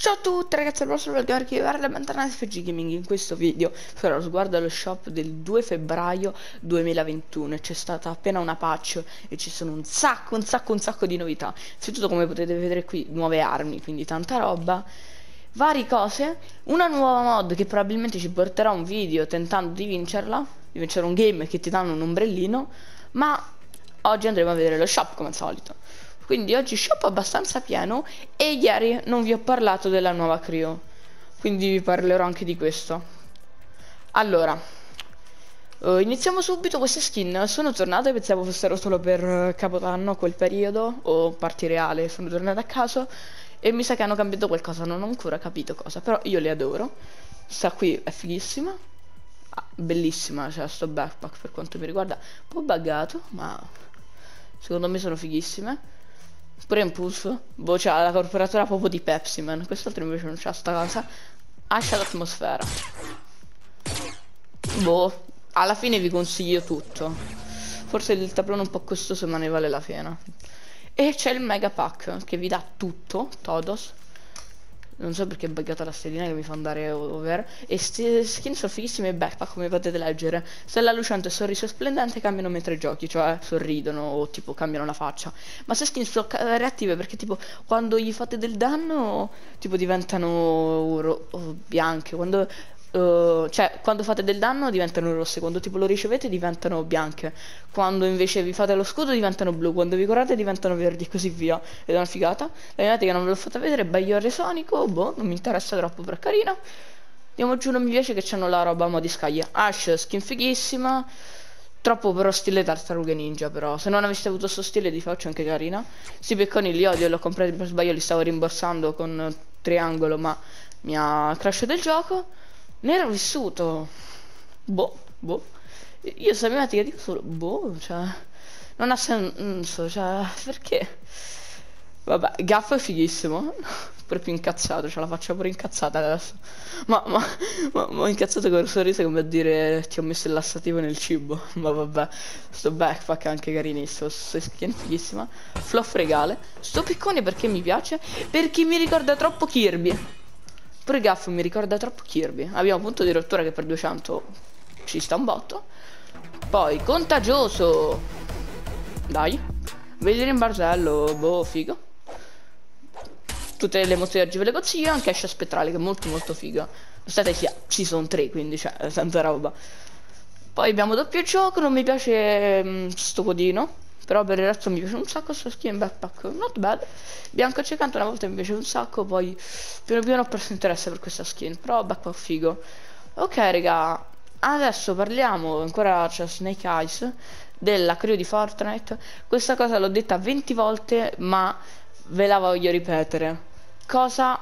Ciao a tutti ragazzi, il vostro Valgar che guarda bentornati su FG Gaming. In questo video farò lo sguardo allo shop del 2 febbraio 2021 e c'è stata appena una patch e ci sono un sacco di novità. Innanzitutto, come potete vedere qui, nuove armi, quindi tanta roba, varie cose, una nuova mod che probabilmente ci porterà un video tentando di vincerla, di vincere un game che ti danno un ombrellino, ma oggi andremo a vedere lo shop come al solito. Quindi oggi shop abbastanza pieno e ieri non vi ho parlato della nuova Crio, quindi vi parlerò anche di questo. Allora, iniziamo subito. Queste skin sono tornate, pensavo fossero solo per Capodanno, quel periodo, o parti reale, sono tornate a caso e mi sa che hanno cambiato qualcosa, non ho ancora capito cosa, però io le adoro. Sta qui è fighissima, bellissima, cioè sto backpack per quanto mi riguarda, un po' buggato, ma secondo me sono fighissime. Pure Impulse, boh, c'ha la corporatura proprio di Pepsi Man. Quest'altro invece non c'ha sta cosa. Ascia l'atmosfera. Boh, alla fine vi consiglio tutto. Forse il tablone un po' costoso, ma ne vale la pena. E c'è il mega pack che vi dà tutto, todos. Non so perché è buggata la stellina che mi fa andare over. E ste skin sono fighissime e backpack, come potete leggere. Stella lucente e sorriso splendente cambiano mentre giochi, cioè sorridono o tipo cambiano la faccia. Ma se skin sono reattive perché tipo quando gli fate del danno tipo diventano bianche. Cioè quando fate del danno diventano rosse, quando tipo lo ricevete diventano bianche, quando invece vi fate lo scudo diventano blu, quando vi curate diventano verdi e così via. Ed è una figata. La mia che non ve l'ho fatta vedere, Bagliore Sonico, boh, non mi interessa troppo, però è carina. Andiamo giù, non mi piace che c'hanno la roba a mo' di scaglia. Ash, skin fighissima. Troppo però stile tartarughe ninja, però se non aveste avuto sto stile di faccia anche carina. Sti pecconi li odio, li ho comprati per sbaglio, li stavo rimborsando con triangolo, ma mi ha crashato il gioco. Ne ero vissuto. Boh. Io sapevate dico solo boh, cioè non ha senso, cioè perché? Vabbè, Gaffo è fighissimo. Pure più incazzato, ce la faccio pure incazzata adesso. Ma ho incazzato con il sorriso come a dire ti ho messo il lassativo nel cibo. Ma vabbè, sto backpack è anche carinissimo, sto skin fighissima. Fluff regale. Sto piccone perché mi piace? Perché mi ricorda troppo Kirby. Pure Gaff mi ricorda troppo Kirby. Abbiamo un punto di rottura che per 200 ci sta un botto. Poi contagioso. Dai. Vedere in barzello. Boh, figo. Tutte le mosse oggi ve le consiglio. Anche Ascia spettrale che è molto figa. State sia, ci sono 3, quindi c'è tanta roba. Poi abbiamo doppio gioco. Non mi piace sto codino, però per il resto mi piace un sacco sto skin backpack, not bad. Bianco accecante una volta mi piace un sacco, poi piano ho perso interesse per questa skin, però backpack figo. Ok raga, adesso parliamo, ancora c'è Snake Eyes, della crew di Fortnite. Questa cosa l'ho detta 20 volte, ma ve la voglio ripetere. Cosa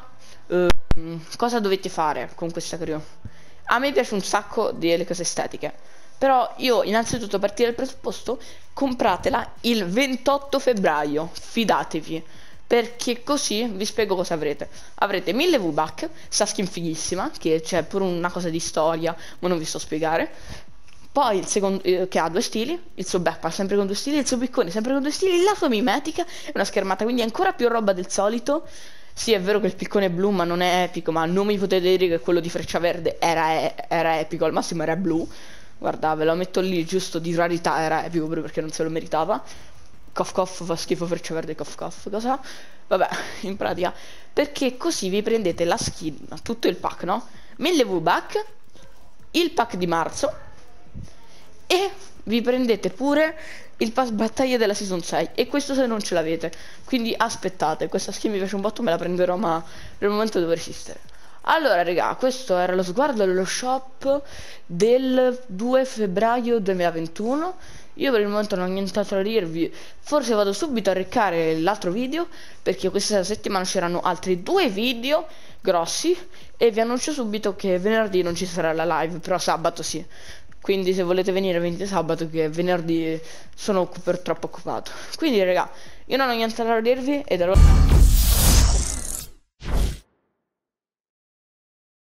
dovete fare con questa crew? A me piace un sacco delle cose estetiche, però io innanzitutto partire dal presupposto, compratela il 28 febbraio, fidatevi, perché così vi spiego cosa avrete. Avrete 1000 V-Buck, sta skin fighissima, che c'è pure una cosa di storia, ma non vi sto a spiegare. Poi il secondo, che ha 2 stili, il suo backpack sempre con 2 stili, il suo piccone sempre con 2 stili, la sua mimetica è una schermata, quindi è ancora più roba del solito. Sì, è vero che il piccone è blu, ma non è epico, ma non mi potete dire che quello di Freccia Verde era epico, al massimo era blu. Guarda, ve lo metto lì giusto di rarità, era epico proprio perché non se lo meritava. Cough fa schifo Freccia Verde, cough, cosa? Vabbè, in pratica, perché così vi prendete la skin, tutto il pack, no? 1000 V-Buck, il pack di marzo e vi prendete pure il pass battaglia della season 6, e questo se non ce l'avete, quindi aspettate. Questa skin mi piace un botto, me la prenderò, ma per il momento devo resistere. Allora raga, questo era lo sguardo allo shop del 2 febbraio 2021. Io per il momento non ho nient'altro da dirvi. Forse vado subito a reccare l'altro video, perché questa settimana c'erano altri 2 video grossi, e vi annuncio subito che venerdì non ci sarà la live, però sabato sì. Quindi se volete venite sabato, che venerdì sono troppo occupato. Quindi raga, io non ho nient'altro da dirvi ed allora